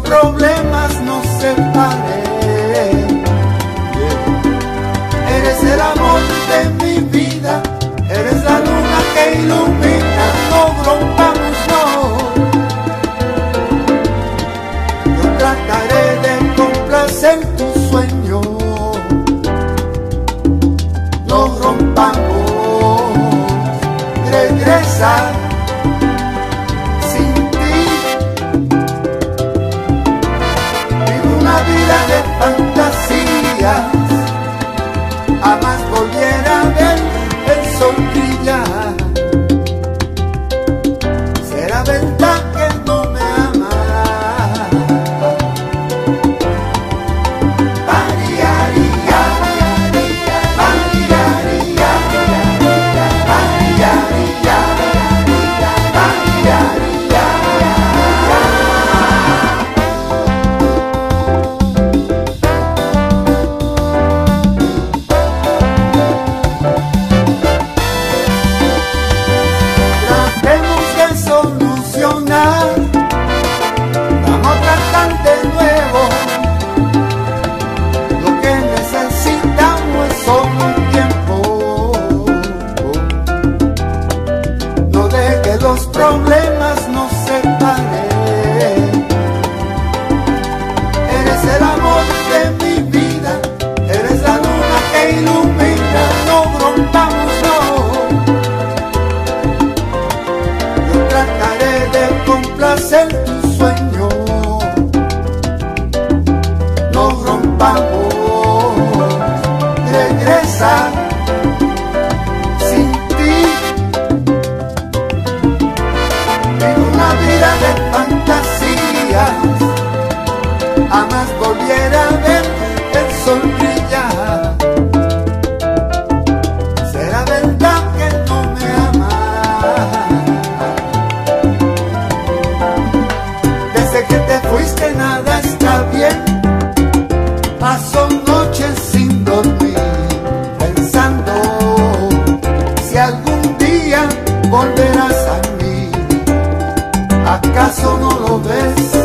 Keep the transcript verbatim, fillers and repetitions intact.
problemas nos separen. Eres el amor de mi vida, eres la luna que ilumina, no rompamos, no. Yo trataré de complacer tu sueño, no rompamos, regresa. Vida de fantasías, jamás volviera a ver el sol brillar. Será verdad que no me amas. Mariaría, Mariaría, Mariaría, Mariaría, Mariaría. Vamos a tratar de nuevo. Lo que necesitamos es solo un tiempo. No deje los problemas nos separen. Eres el amor de mi vida, eres la luna que ilumina, no rompamos, no. Yo trataré de complacer tu sueño, no rompamos, regresa. Sin ti vivo una vida de fantasías, jamás volviera a ver el sol brillar. Será verdad que no me amas. Desde que te fuiste nada está bien. Paso noches sin dormir, pensando si algún día volverás a mí. ¿Acaso no lo ves?